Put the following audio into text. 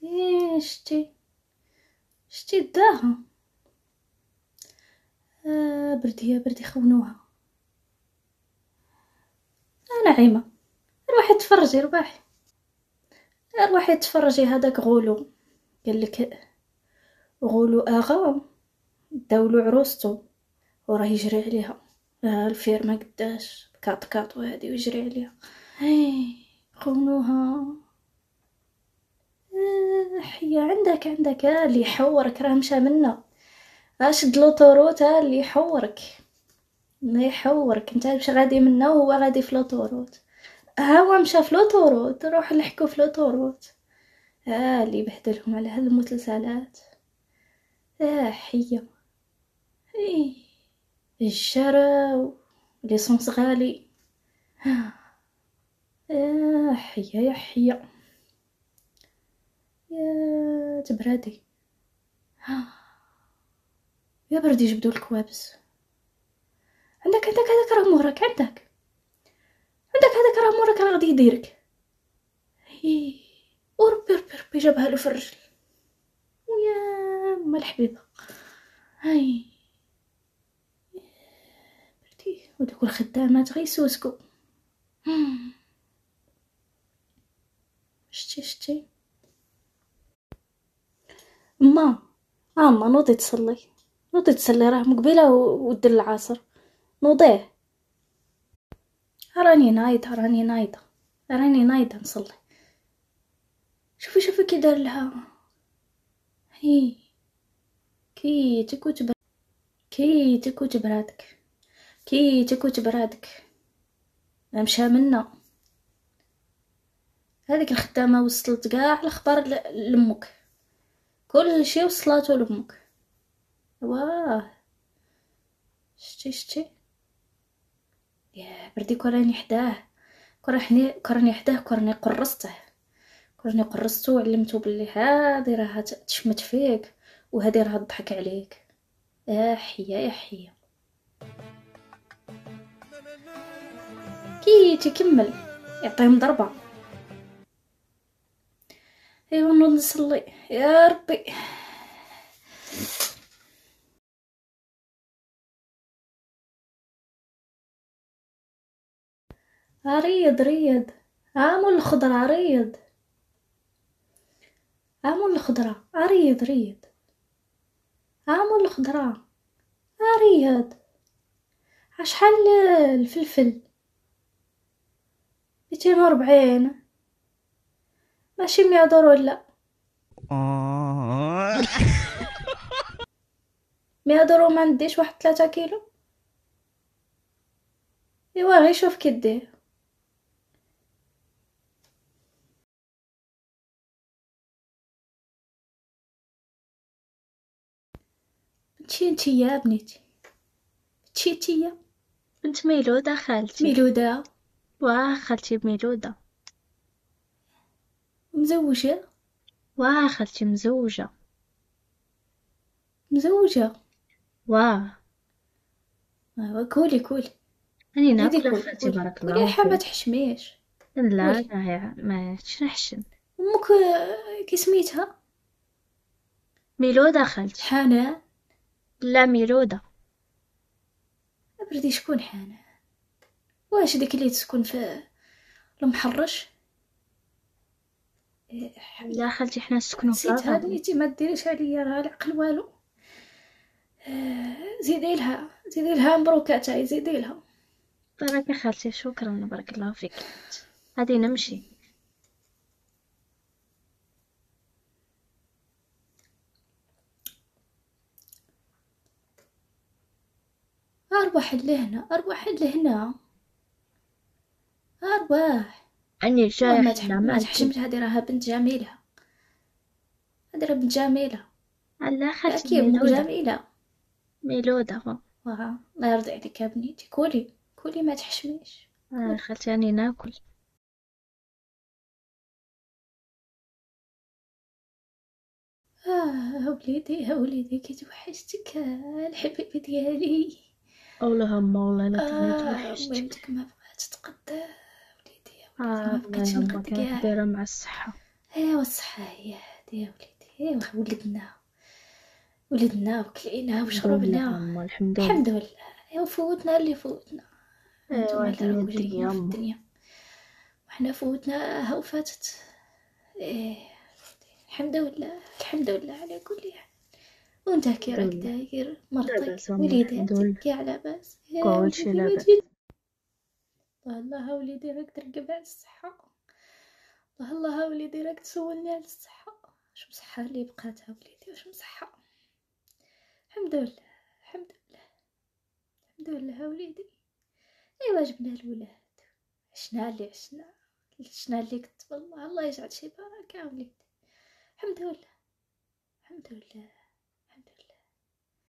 شتي داها. بردي يا بردي خونوها. نعيمة روحي تفرجي روحي تفرجي هذاك غولو قالك غولو اغا داولو عروستو وراه يجري عليها الفيرما قداش كاط وهادي ويجري عليها. خونوها. حيا عندك اللي يحورك راه مشى منا. شد لوطوروت اللي يحورك انت مش غادي منا وهو غادي في لوطوروت. هو مشى في لوطوروت روح نحكو في لوطوروت. اللي بهدلهم على هاد المسلسلات. حيا الشراو ليسونس غالي. حيا يا تبرادي. يا بردي جبدوا الكوابس. عندك هذاك راه مورك عندك هذاك راه مورك راه غادي يديرك. وربي جابها له في الرجل. ويا ما الحبيبه. بردي ودوك الخدامات غيسوسكو. شتي ما نوضي تصلي راه مقبله ودير العصر. نوضيه. راني نايضه نصلي. شوفي كي دار لها. كي تكوت برادك مشى منا. هذيك الخدامه وصلت كاع الاخبار لامك. كل شيء وصلاته لامك. واه شتي يا بردي كراني حداه كراني قرصته وعلمته باللي هذه راه تشمت فيك وهذه راه تضحك عليك. يا حيا كي تكمل يعطيهم ضربه. ايوا نوض نصلي يا ربي. ريض عامل الخضره ريض عامل الخضره ريض. شحال الفلفل 240 ماشي 100 دور ولا 100 دور ما نديش واحد 3 كيلو. ايوا غير شوف كي دير. انتي يا بنيتي تشيتيا بنت ميلودة خالتي. ميلودة واه خالتي ميلودة. مزوجة. واه خالتي مزوجة. واه كولي أني زيدي ناكل خالتي بارك الله حابة فيك. تحشميش. لا ما تنحشم. امك كي سميتها ميلودة خالتي. حنان. لا ميلودة. بردي شكون حنان؟ واش ديك اللي تسكن في المحرش؟ لا خالتي حنا نسكنو في نسيتها رابعة. نيتي ما ديريش عليا راه العقل والو. زيدي لها مبروكاتاي زيدي لها. بارك يا خالتي شكرا بارك الله فيك. هادي نمشي. ارواح لهنا ارواح. أني جاي ما حنا تحشمش. هذه راها بنت جميلة. هذه راه بنت جميلة. لا خالتي كي امك ميلودة. جميلة. ميلودة الله يرضي عليك يا بنيتي. كولي ما تحشميش. خالتي أني ناكل. وليدي كي توحشتك الحبيبة ديالي. والله والله لا تغني توحشتك. وليدك ما بغات تقد وليدي. والله ما بقيتش يما نقد كانت كاع. كبيرة مع الصحة. ايوا الصحة هي يا وليدي، ولدنا وكلينا وشربنا. الحمد لله. الحمد لله. وفوتنا اللي فوتنا، انتم ايوا على هذه هي الدنيا راولين في أما. الدنيا، وحنا فوتناها وفاتت. إيه. الحمد لله، الحمد لله على كل حال. وانت كي الحمد راك لله. داير؟ لا مرتك بأس أما الحمد وليداتك لله. كي على باس؟ يا كل شي وليدي لا ما بأس. تجي. الله وليدي راك ترقب على الصحة، الله وليدي راك تسولني على الصحة. واش مصحة اللي بقاتها وليدي؟ واش مصحة؟ الحمد لله، الحمد لله، الحمد لله وليدي. ايوا جبنا الولاد، عشنا اللي عشنا اللي كتب الله، الله يجعل شي بركة وليدي. الحمد لله، الحمد لله.